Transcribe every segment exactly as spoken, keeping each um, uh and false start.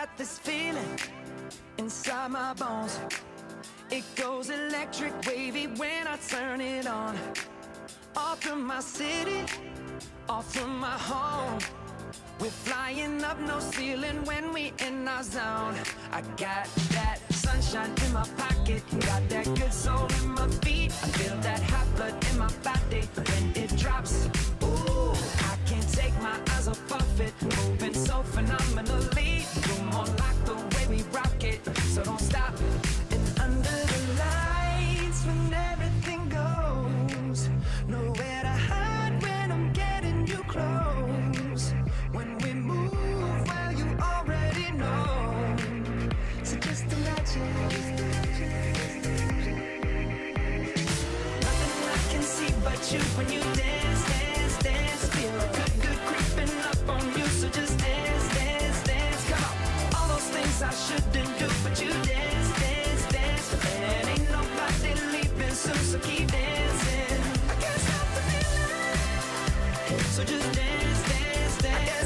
got this feeling inside my bones. It goes electric wavy when I turn it on. Off from my city, off from my home. We're flying up, no ceiling when we in our zone. I got that sunshine in my pocket, got that good soul in my feet. I feel that hot blood in my body when it drops. Ooh, I can't take my eyes off of it, moving so phenomenally. You're more like the way we rock it, so don't stop. And under the lights when everything goes, nowhere to hide when I'm getting you close. When we move, well, you already know. So just imagine. Nothing I can see but you when you dance, dance, dance. Feel good, good creeping up on you. So just dance, dance, dance. Come on. All those things I shouldn't do, but you dance, dance, dance. And ain't nobody leaving soon, so keep dancing. I can't stop the feeling. So just dance, dance, dance.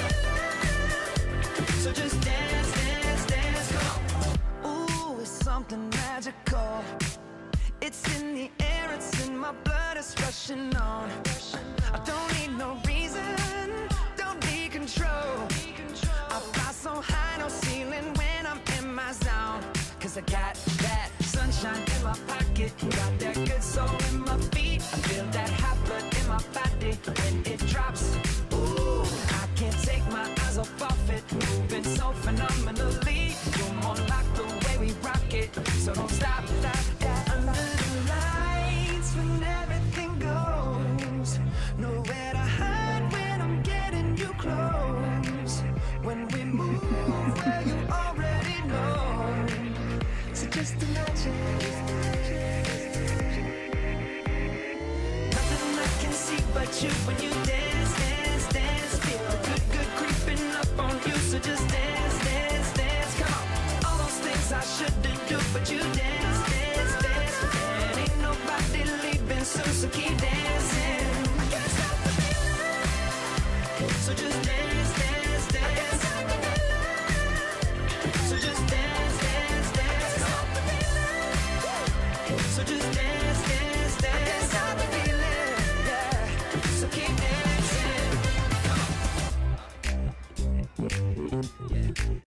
So just dance, dance, dance, come on. Ooh, it's something magical. It's in the air, it's in my blood, it's rushing on. I don't need no reason, don't need control. I fly so high, no ceiling when I'm in my zone. Cause I got that sunshine in my pocket, got that good soul in my feet. I feel that hot blood in my body when it drops. Ooh, I can't take my eyes off of it, moving so phenomenally. You're more like the way we rock it, so don't stop, stop, stop. Under the lights when everything goes, nowhere to hide when I'm getting you close. When we move, well, you already know. So just imagine. Nothing I can see but you when you dance, dance, dance. Feel good, good creeping up on you. So just dance, dance, dance. Come on. All those things I shouldn't do, but you dance, dance, dance. And ain't nobody leaving soon, so keep dancing.